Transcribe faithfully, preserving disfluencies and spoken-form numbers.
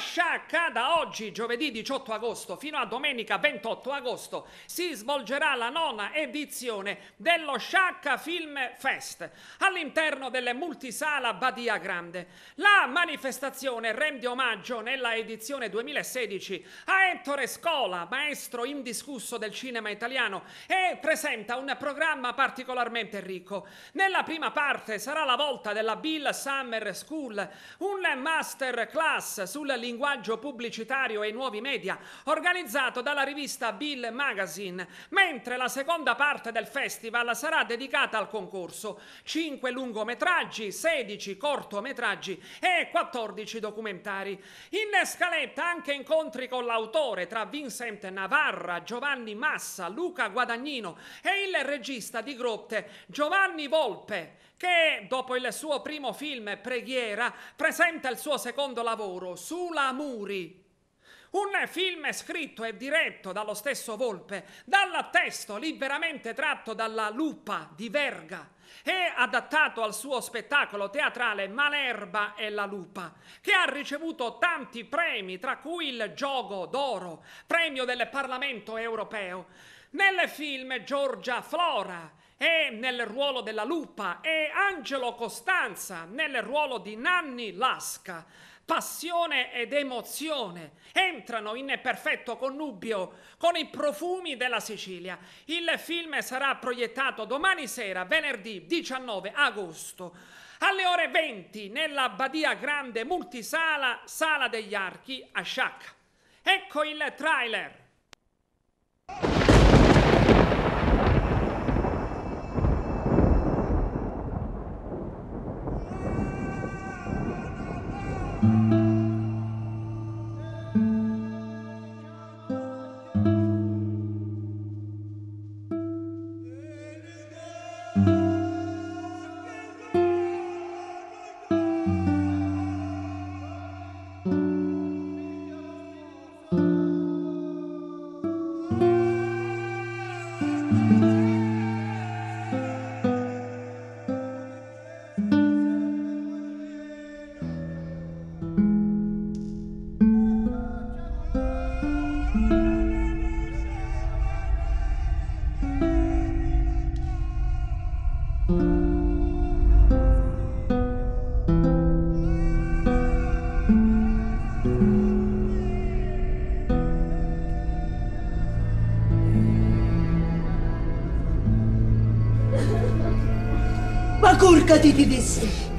Sciacca da oggi, giovedì diciotto agosto, fino a domenica ventotto agosto, si svolgerà la nona edizione dello Sciacca Film Fest all'interno delle multisala Badia Grande. La manifestazione rende omaggio nella edizione duemilasedici a Ettore Scola, maestro indiscusso del cinema italiano, e presenta un programma particolarmente ricco. Nella prima parte sarà la volta della Bill Summer School, un master class sul linguaggio pubblicitario e i nuovi media, organizzato dalla rivista Bill Magazine, mentre la seconda parte del festival sarà dedicata al concorso: cinque lungometraggi, sedici cortometraggi e quattordici documentari. In scaletta anche incontri con l'autore tra Vincent Navarra, Giovanni Massa, Luca Guadagnino e il regista di Grotte Giovanni Volpe, che dopo il suo primo film Preghiera presenta il suo secondo lavoro, Sula Muri. Un film scritto e diretto dallo stesso Volpe, dal testo liberamente tratto dalla Lupa di Verga e adattato al suo spettacolo teatrale Malerba e la Lupa, che ha ricevuto tanti premi, tra cui il Giogo d'Oro, premio del Parlamento europeo. Nel film Giorgia Flora e nel ruolo della Lupa e Angelo Costanza nel ruolo di Nanni Lasca. Passione ed emozione entrano in perfetto connubio con i profumi della Sicilia. Il film sarà proiettato domani sera, venerdì diciannove agosto, alle ore venti nella Badia Grande multisala Sala degli Archi a Sciacca. Ecco il trailer. Ma curcati ti dissi!